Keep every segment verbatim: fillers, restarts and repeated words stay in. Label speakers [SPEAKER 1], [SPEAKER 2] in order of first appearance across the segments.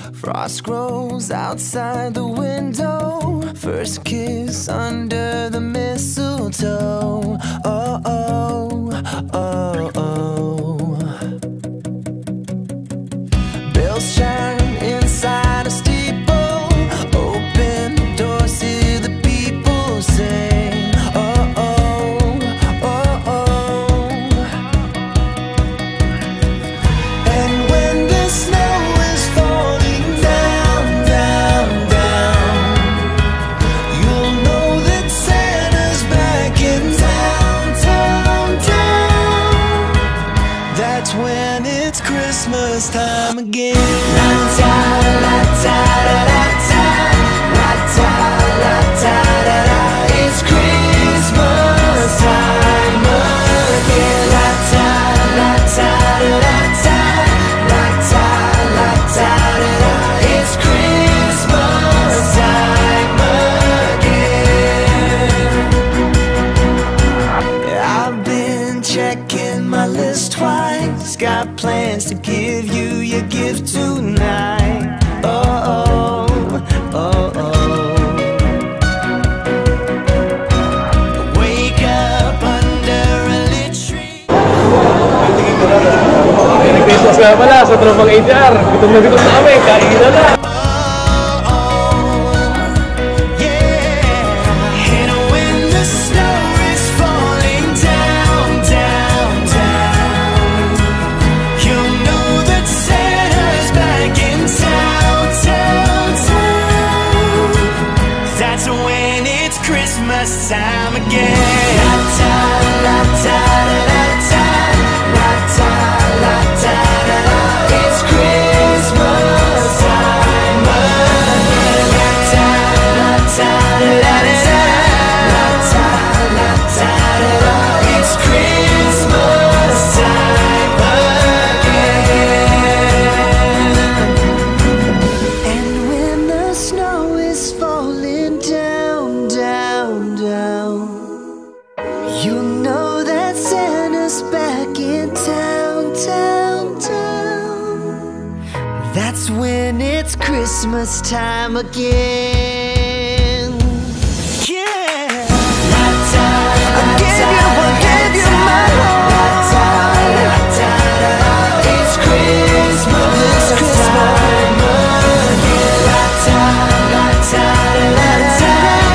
[SPEAKER 1] Frost grows outside the window. First kiss under the mistletoe. Oh, oh, oh, oh. Bells chime inside a steeple. Open the door, see the people sing. Oh, oh, oh, oh. And when the snow is falling down, down, down, you'll know that Santa's back in town, town, town. That's when it's Christmas time again. La-ta, la-ta, la-ta, la-ta, la-ta, la-ta. It's Christmas time again. La-ta, la-ta, la-ta, la-ta, la-ta, la-ta. It's Christmas time again. I've been checking my list twice. Got plans to give you your gift tonight. Oh, oh, oh, oh. Wake up under a lit tree.
[SPEAKER 2] Merry Christmas nga pala sa tropang H R. Gutom na gutom na kami, kain na na.
[SPEAKER 1] Christmas time again. La-ta, la-ta, la-ta, la-ta, la-ta, la-ta. It's Christmas time again. La-ta, la-ta, la-ta, la-ta, la-ta, la-ta. It's Christmas time again. And when the snow is falling down, down, down, you know that Santa's back in town, town, town. That's when it's Christmas time again. Yeah. La-ta, I'll give you, I'll give you my heart. La-ta, la-ta, it's Christmas time again. La-ta, la-ta, la-ta.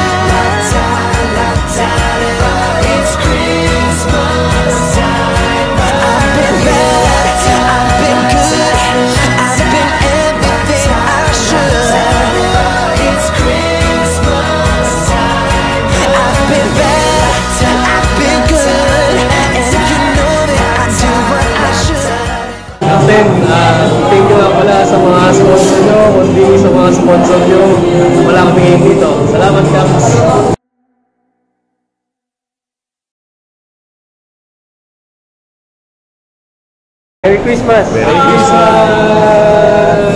[SPEAKER 1] It's Christmas time. I've been bad, I've been good, I've been everything I should. It's Christmas time. I've been bad, I've been good, and you know that I do what I should.
[SPEAKER 2] Captain, uh, thank you nga pala sa mga sponsor nyo, kundi sa mga sponsor nyo. Wala kami ngayon dito. Salamat, Caps. Merry Christmas!
[SPEAKER 3] Merry Christmas!